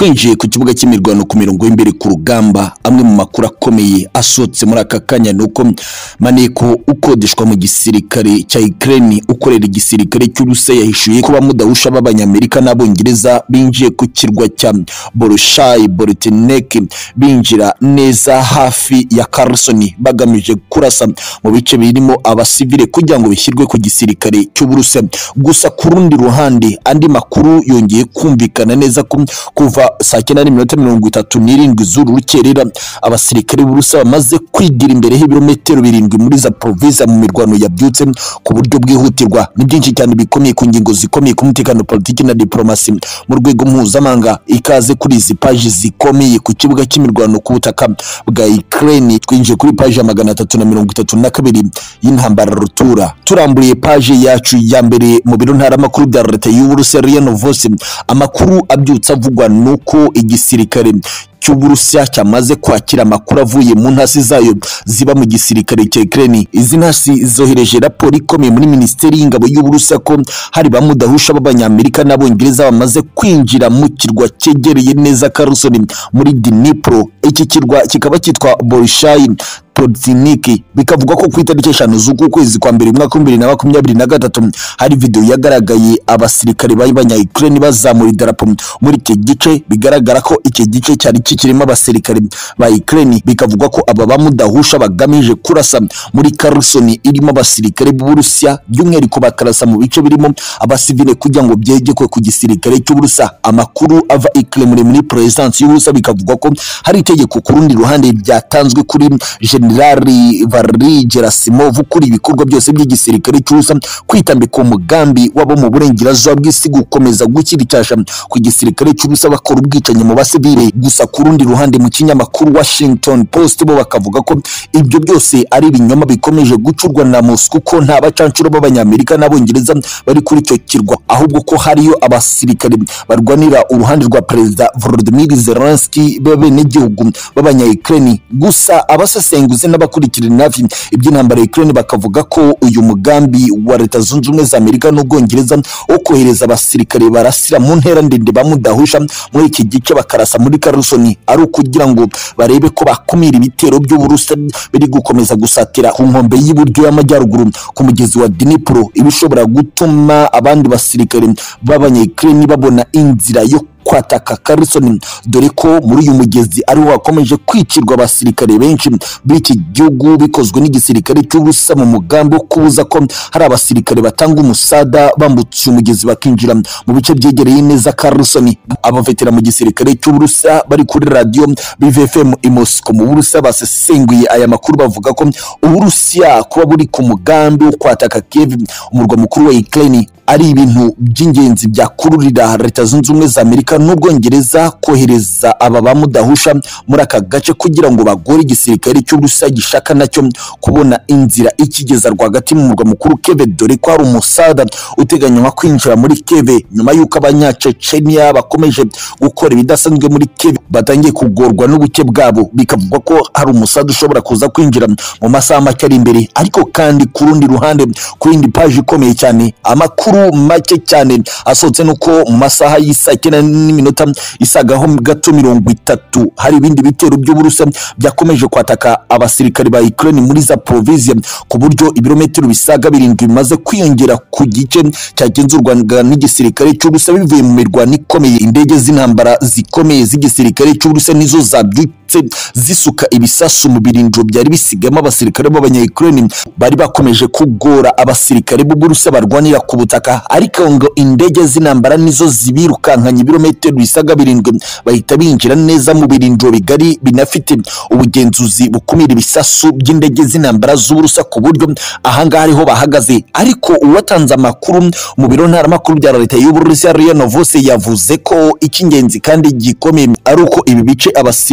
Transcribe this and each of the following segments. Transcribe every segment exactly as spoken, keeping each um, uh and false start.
twinjiye ku kibuga cy'imirwano ku mirongo y'imbere ku rugamba. Amwe mu makuru akomeye asotse muri aka kanya nuko Maneko ukodeshwa mu gisirikare cya Ukraine ukorera igisirikare cy'Urusiya yahishuye kuba mudahusha b'abanyamerika n'abongereza binjiye ku kirwa cya Bolshoi Boltenek binjira neza hafi ya Kherson bagamije kurasa mu bice birimo abasivile kugira ngo bishyirwe ku gisirikare cy'Uburusiya. Gusa ku rundi ruhande andi makuru yongeye kumvikana neza ko kuva saa cyenda n'iminota mirongo itatu n'irindwi z'uru rukerera abasirikare b'Uburusiya bamaze kwigira imbere y'ibirometero birindwi muri za province mu mirwano yabyutse ku buryo bwihutirwa. Ni byinshi cyane bikomeye ku ngingo zikomeye ku mutekano, politiki na diplomasi mu rwego mpuzamahanga. Ikaze kuri izi page zikomeye ku kibuga cy'imirwano ku butaka bwa Ukraine. Twinjiye kuri page ya magana atatu na mirongo itatu na kabiri y'intambara rutura. Turamburiye page yacu ya mbere mu biro ntaramakuru bya leta y'Uburusiya R I A Novosti. Amakuru abyutsa avugwa nuko igisirikare cy'Uburusiya cyamaze kwakira amakuru avuye mu ntasi zayo ziba mu gisirikare cya Ukraine. Izi ntasi zohereje raporo ikomeye muri Minisiteri y'Ingabo y'Uburusiya ko hari bamudahusha b'abanyamerika n'abongereza bamaze kwinjira mu kirwa cyegereye neza Kherson muri Dnipro. Iki kirwa kikaba cyitwa Bolshoi Boltenek. Bikavuga ko ku itariki eshanu z'uku kwezi kwa mbere mwaka bibiri na makumyabiri na gatatu hari video yagaragaye abasirikare b'abanya Ukraine bazamura idarapo muri iki gice. Bigaragara ko iki gice cyari kikirimo abasirikare ba Ukraine. Bikavuga ko aba bamudahusha bagamije kurasa muri Kherson irimo abasirikare b'Uburusiya, by'umwihariko bakarasa mu bice birimo abasivile kugira ngo byegekwe ku gisirikare cy'Uburusiya. Amakuru ava i Kremlin muri presence y'Uburusiya bikavuga ko hari itegeko ku rundi ruhande ryatanzwe kuri Generali Valery Gerasimov kuri ibikorwa byose by'igisirikare cy'Uburusiya kwitambika umugambi wabo mu burengerazuba bw'isi gukomeza gukira icyasha ku gisirikare cy'Uburusiya bakora ubwicanyi mu basivile. Gusa ku rundi ruhande mu kinyamakuru Washington Post bo bakavuga ko ibyo byose ari ibinyoma bikomeje gucurwa na Moscow, ko nta bacancuro b'abanyamerika n'abongereza bari kuri icyo kirwa, ahubwo ko hariyo abasirikare barwanira uruhande rwa Perezida Volodymyr Zelensky b'abenegihugu b'abanya Ukraine. Gusa abasesenguzi n'abakurikirana hafi iby'intambara ya Ukraine bakavuga ko uyu mugambi wa Leta Zunze Ubumwe za Amerika n'Ubwongereza wo kohereza abasirikare barasira mu ntera ndende bamudahusha muri iki gice bakarasa muri Kherson ari ukugira ngo barebe ko bakumira ibitero by'Uburusiya biri gukomeza gusatira ku nkombe y'iburyo y'amajyaruguru ku mugezi wa Dnipro, ibishobora gutuma abandi basirikare b'abanya Ukraine babona inzira yo kwataka Kherson, dore ko muri uyu mugezi ari wakomeje kwicirwa abasirikare benshi b'iki gihugu bikozwe n'igisirikare cy'Uburusiya mu mugambi wo kubuza ko hari abasirikare batanga umusada bambutse umugezi bakinjira mu bice byegereye neza Kherson. Abavetera mu gisirikare cy'Uburusiya bari kuri radio B V F M i Moscow mu Burusiya basesenguye aya makuru bavuga ko Uburusiya kuba buri ku mugambi wo kwataka Kiev umurwa mukuru wa Ukraine ari ibintu by'ingenzi byakururira Leta Zunze Ubumwe za Amerika n'Ubwongereza kohereza aba bamudahusha muri aka gace kugira ngo bagore igisirikare cy'Uburusiya gishaka nacyo kubona inzira ikigeza rwagati mu murwa mukuru Kiev, dore ko hari umusada uteganywa kwinjira muri Kiev nyuma y'uko abanyacecenia bakomeje gukora ibidasanzwe muri Kiev batangiye kugorwa n'ubuke bwabo. Bikavuga ko hari umusada ushobora kuza kwinjira mu masaha make ari imbere. Ariko kandi ku rundi ruhande ku yindi page ikomeye cyane amakuru make cyane asohotse nuko mu masaha y'isa cyenda n'iminota isagaho gato mirongo itatu hari ibindi bitero by'Uburusiya byakomeje kwataka abasirikare ba Ukraine muri za province ku buryo ibirometero bisaga birindwi bimaze kwiyongera ku gice cyagenzurwaga n'igisirikare cy'Uburusiya bivuye mu mirwano ikomeye. Indege z'intambara zikomeye z'igisirikare cy'Uburusiya nizo zabyutse zisuka ibisasu mu birindiro byari bisigamo abasirikare b'abanya Ukraine bari bakomeje kugora abasirikare b'Uburusiya barwanira ku butaka, ariko ngo indege z'intambara nizo zibirukankanye ibirometero bisaga birindwi bahita binjira neza mu birindiro bigari binafite ubugenzuzi bukumira ibisasu by'indege z'intambara z'Uburusiya ku buryo ahangaha ariho bahagaze. Ariko uwatanze amakuru mu biro ntaramakuru bya leta y'Uburusiya R I A Novosti yavuze ko icy'ingenzi kandi gikomeye ari uko ibi bice abasirikare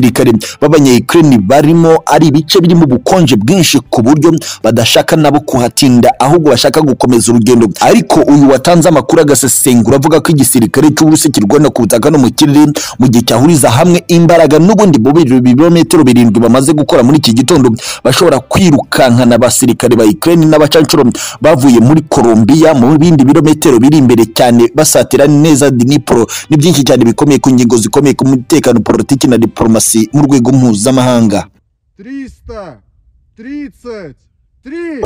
b'abanya-Ukraine barimo ari ibice birimo ubukonje bwinshi ku buryo badashaka nabo kuhatinda ahubwo bashaka gukomeza urugendo. Ariko uyu watanze amakuru agasesengura avuga ko igisirikare cy'Uburusiya kirwana ku butaka no mu kirere mu gihe cyahuriza hamwe imbaraga n'ubundi birometero birindwi bamaze gukora muri iki gitondo bashobora kwirukankana abasirikare ba Ukraine n'abacancuro bavuye muri Colombia mu bindi birometero biri imbere cyane basatira neza Dnipro. Ni byinshi cyane bikomeye ku ngingo zikomeye ku mutekano, politiki na diplomasi mu rwego mpuzamahanga. триста тридцать три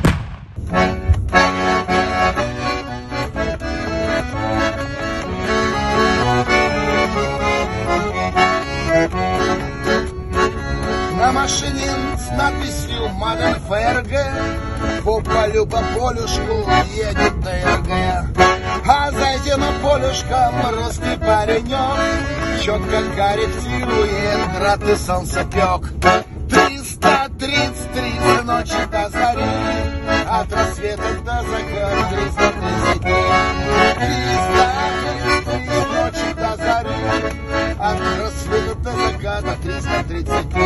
На машине с надписью «Мадам ФРГ» по полю по полюшку едет ДРГ. А зайдя на полюшко, русский паренек четко корректирует град и солнцепек. Триста тридцать три с ночи до зари, от рассвета до заката триста тридцать три. Триста тридцать три с ночи до зари, от рассвета до заката триста тридцать три.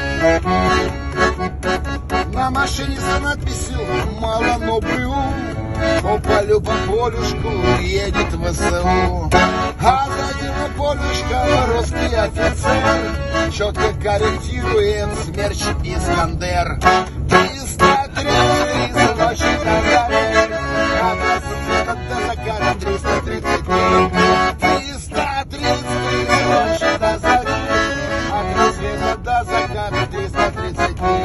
На машине с надписью «Мало, но БУ» по полю по полюшку едет ВСУ. А сзади на полюшко русский офицер четко корректирует «Смерч» «Искандер». Триста тридцать три с ночи до зари, от рассвета до заката триста тридцать три. Триста тридцать три с ночи до зари, от рассвета до заката триста тридцать три.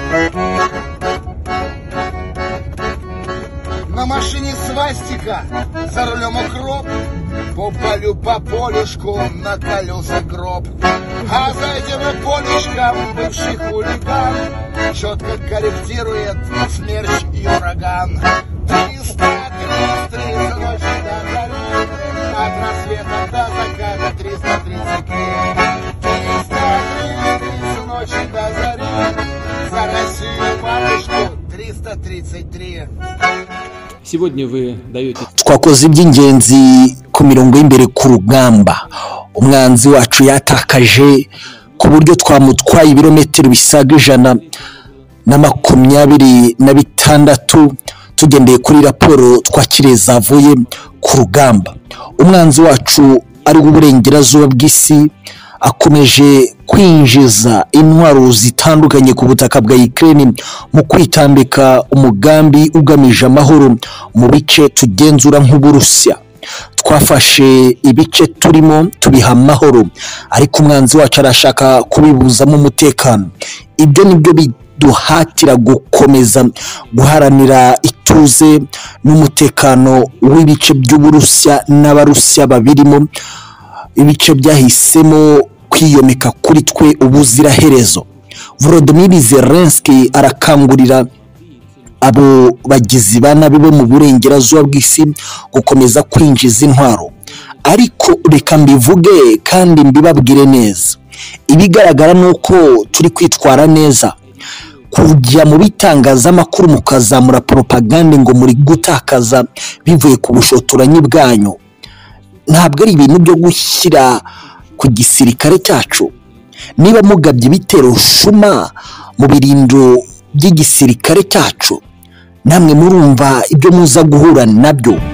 На машине свастика, за рулем укроп, по полю по полюшку на колеса гроб. А зайдя на полюшко, бывший хулиган четко корректирует «Смерч» и «Ураган». Триста тридцать три с ночи до зари, от рассвета до заката триста тридцать три. Триста тридцать три с ночи до зари, за Россию матушку триста тридцать три. Сегодня вы даете twakoze iby'ingenzi ku mirongo y'imbere ku rugamba. Umwanzi wacu yatakaje ku buryo twamutwaye ibirometero bisaga ijana na makumyabiri na bitandatu tugendeye kuri raporo twakiriye zavuye ku rugamba. Umwanzi wacu ari uburengerazuba bw'isi akomeje kwinjiza intwaro zitandukanye ku butaka bwa Ukraine mu kwitambika umugambi ugamije amahoro mu bice tugenzura nk'Uburusiya. Twafashe ibice turimo tubiha amahoro, ariko umwanzi wacu arashaka kubibuzamo umutekano. Ibyo nibyo biduhatira gukomeza guharanira ituze n'umutekano w'ibice by'Uburusiya n'Abarusiya babirimo, ibice byahisemo kwiyomeka kuri twe ubuziraherezo. Volodymyr Zelensky arakangurira abo bagizi banabi bo mu burengerazuba bw'isi gukomeza kwinjiza intwaro. Ariko reka mbivuge kandi mbibabwire neza, ibigaragara nuko turi kwitwara neza. Kujya mu bitangazamakuru mukazamura propaganda ngo muri gutakaza bivuye ku bushotoranyi bwanyu ntabwo ari ibintu byo gushyira ku gisirikare cyacu. Niba mugabye ibitero shuma mu birindo by'igisirikare cyacu, namwe murumva ibyo muza guhura nabyo.